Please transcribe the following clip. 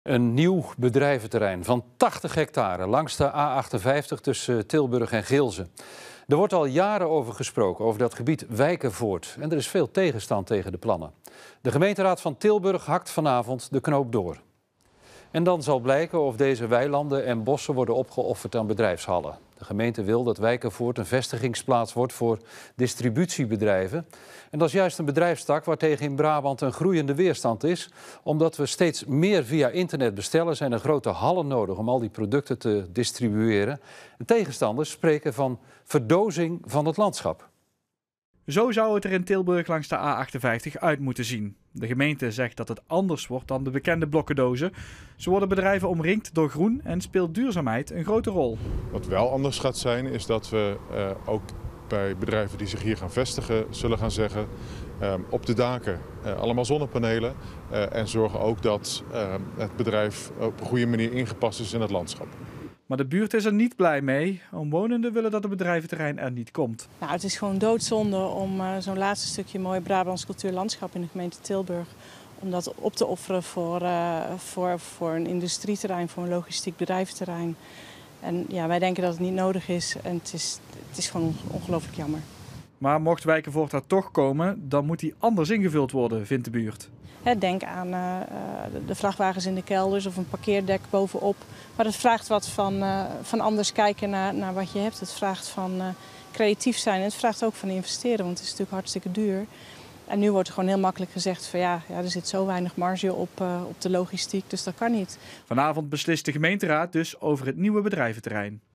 Een nieuw bedrijventerrein van 80 hectare langs de A58 tussen Tilburg en Geelze. Er wordt al jaren over gesproken, over dat gebied Wijkervoort. En er is veel tegenstand tegen de plannen. De gemeenteraad van Tilburg hakt vanavond de knoop door. En dan zal blijken of deze weilanden en bossen worden opgeofferd aan bedrijfshallen. De gemeente wil dat Wijkervoort een vestigingsplaats wordt voor distributiebedrijven. En dat is juist een bedrijfstak waar tegen in Brabant een groeiende weerstand is. Omdat we steeds meer via internet bestellen, zijn er grote hallen nodig om al die producten te distribueren. En tegenstanders spreken van verdozing van het landschap. Zo zou het er in Tilburg langs de A58 uit moeten zien. De gemeente zegt dat het anders wordt dan de bekende blokkendozen. Zo worden bedrijven omringd door groen en speelt duurzaamheid een grote rol. Wat wel anders gaat zijn is dat we ook bij bedrijven die zich hier gaan vestigen zullen gaan zeggen op de daken allemaal zonnepanelen. En zorgen ook dat het bedrijf op een goede manier ingepast is in het landschap. Maar de buurt is er niet blij mee. Omwonenden willen dat het bedrijventerrein er niet komt. Nou, het is gewoon doodzonde om zo'n laatste stukje mooi Brabants cultuurlandschap in de gemeente Tilburg, om dat op te offeren voor een industrieterrein, voor een logistiek bedrijventerrein. En ja, wij denken dat het niet nodig is en het is gewoon ongelooflijk jammer. Maar mocht Wijkervoort er toch komen, dan moet die anders ingevuld worden, vindt de buurt. Denk aan de vrachtwagens in de kelders of een parkeerdek bovenop. Maar het vraagt wat van anders kijken naar wat je hebt. Het vraagt van creatief zijn en het vraagt ook van investeren, want het is natuurlijk hartstikke duur. En nu wordt er gewoon heel makkelijk gezegd van ja, er zit zo weinig marge op de logistiek, dus dat kan niet. Vanavond beslist de gemeenteraad dus over het nieuwe bedrijventerrein.